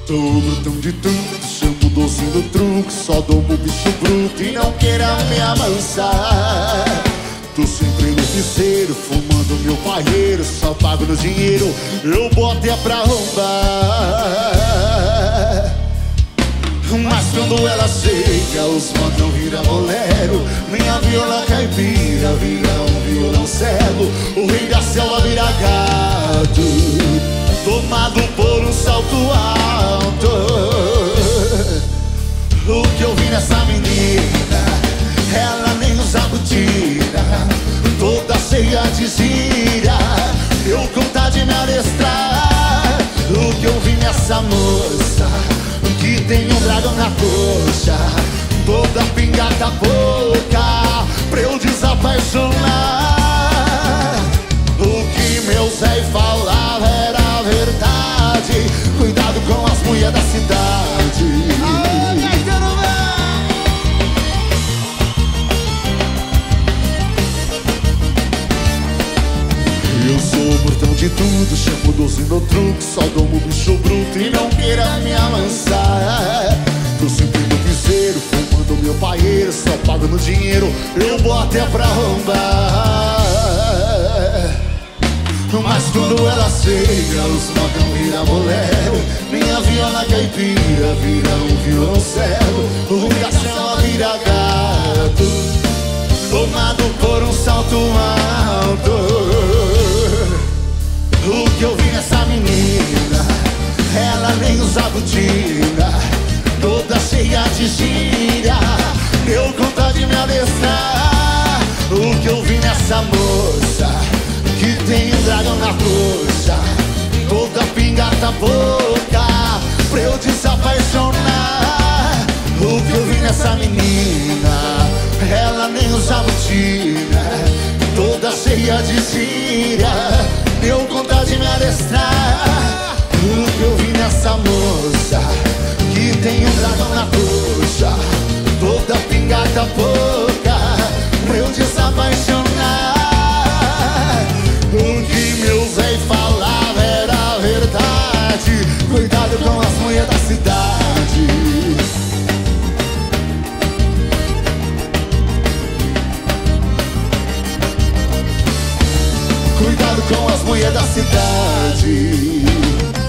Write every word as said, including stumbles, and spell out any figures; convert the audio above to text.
Tô brutão de tudo, chamo o docinho do truque, só dou o bicho bruto e não queira me amansar. Tô sempre no piseiro, fumando meu paieiro, só pago no dinheiro, eu boto é pra arrombar. Mas quando ela chega, os modão vira bolero, minha viola caipira vira um violão cego, o rei da selva vira gato, tomado por um salto alto. O que eu vi nessa menina, ela nem usa botina, toda cheia de gira, eu com vontade de me adestrar. O que eu vi nessa moça, que tem um dragão na coxa, toda pingada boca, pra eu desapaixonar. O que meu Zé falava era verdade, cuidado com as mulheres da cidade. Eu sou o portão de tudo, chamo doce no truque, só dou o bicho bruto e não queira me amansar. Tô sempre no piseiro, fumando meu paieiro, só pago no dinheiro, eu boto é pra arrombar. Mas quando ela chega, os modão vira bolero, minha viola caipira vira um violão cego, o rei da selva vira gato, tomado por um salto alto. O que eu vi nessa menina, ela nem usa botina, toda cheia de gira, eu com vontade de me adestrar. O que eu vi nessa moça, que tem um dragão na coxa, toda pingada boca, pra eu desapaixonar. O que eu vi nessa menina, ela nem usa botina, toda cheia de gira, eu com vontade de me adestrar. O que eu vi nessa moça, que tem um dragão na coxa, toda pingada boca, pra eu desapaixonar. O que meu Zé falava era verdade, cuidado com as mulheres da cidade. Cuidado com as mulheres da cidade.